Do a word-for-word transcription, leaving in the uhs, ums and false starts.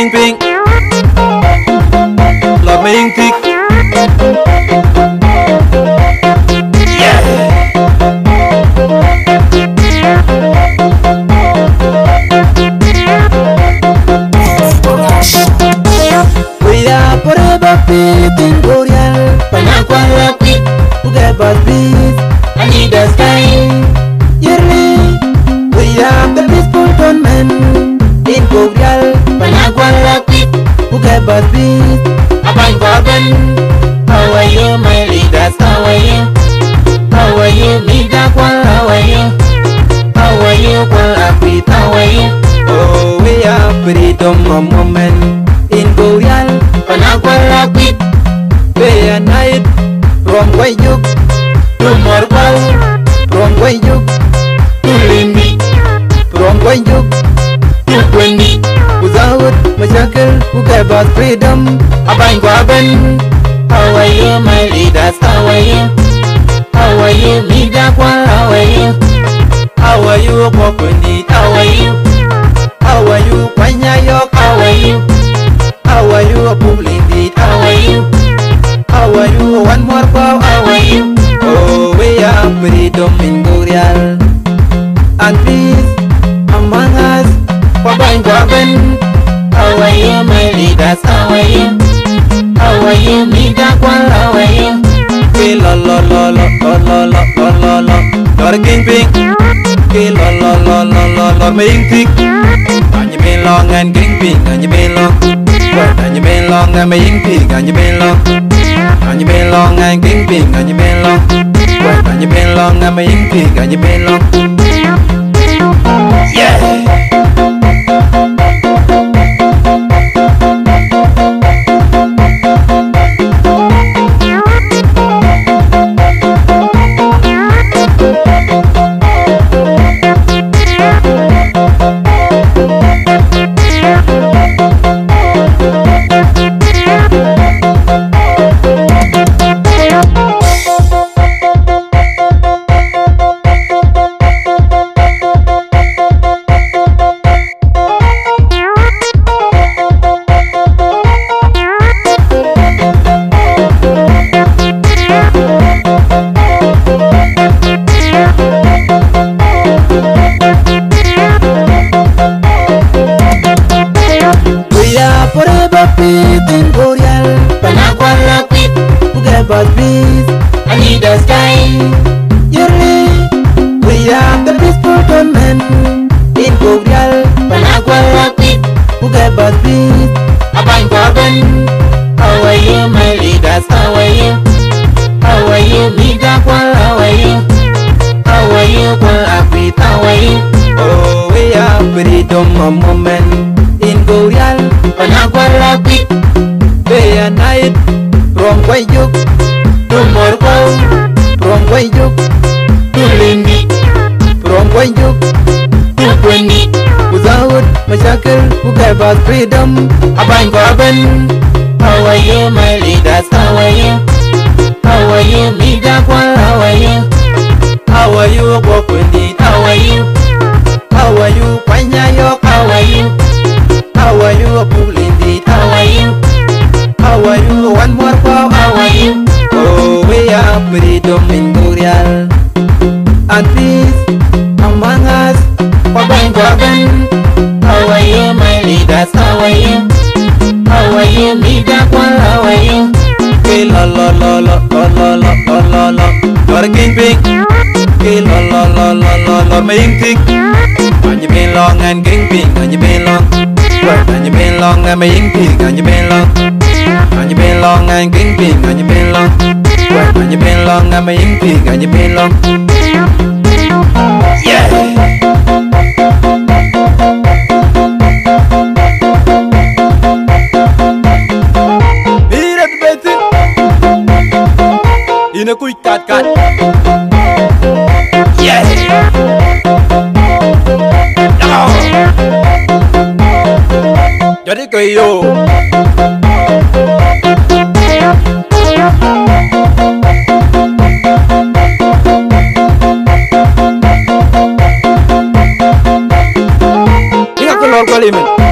Dorking pink Lord main thick Yeah We are forever fit in Korean Panakwala quick to get bad beat I need the sky Yearly We are the peaceful gunmen in Korean Panakwala quick to get bad beat Abang Baban How are you my leaders? How are you? How are you? Mida Kwal How are you? How are you? Kwal Apit How are you? Oh we are freedom of moment in Korean Panakwala quick Day and night From Wayuk to Morwal From Wayuk to Lindi From Wayuk to Kwendi Without Mashakal who gave us freedom Abang Gwaben How are you my leaders? How are you? How are you? Mida Kwal How are you? How are you? Kwendi How are you? How are you? Panyayok How are you? How are you? Lindi How are you? How are you? One more pow How are you? Oh we are freedom in Korea and peace among us Wabang Gwaben How are you my leaders? How are you? How are you? Mida Kwal How are you? Ke lo lo lo lo lo lo lo lo lo Dorking pink Ke lo lo lo lo lo lo main thick Anh bên long anh kính pink anh bên long Anh bên long anh main thick anh bên long Anh bên long anh kính pink anh bên long Anh bên long anh main thick anh bên long Yeah Forever fit in Korean Panakwala quick to get bad beat I need the sky Yearly We are the peaceful gunmen in Korean Panakwala quick to get bad beat Abang Gwaben How are you my leaders? How are you? How are you? Mida Kwal How are you? How are you? Kwal Apit How are you? Oh we are freedom of moment in Korean Panakwala quick Day and night From Wayuk to Morwal From Wayuk to Lindi From Wayuk to Kwendi Without Mashakal who gave us freedom Abang Gwaben How are you my leaders? How are you? How are you? Mida Kwal How are you? How are you? Kwendi How are you? How are you? Panyayok How are you? How are you? Lindi How are you? How are you? One more pow How are you? Oh we are freedom in Korea and peace among us Wabang Gwaben How are you my leaders? How are you? How are you? Mida Kwal How are you? Ke lo lo lo lo lo lo lo lo lo Dorking pink Ke lo lo lo lo lo lo main thick Anh bên long anh kính pink anh bên long Anh bên long anh main thick anh bên long Anh bên long anh kính pink anh bên long Anh bên long anh main thick anh bên long Yeah Ina kuy kat kat Yeah oh. Jadi kayo Ingat keluar kalimat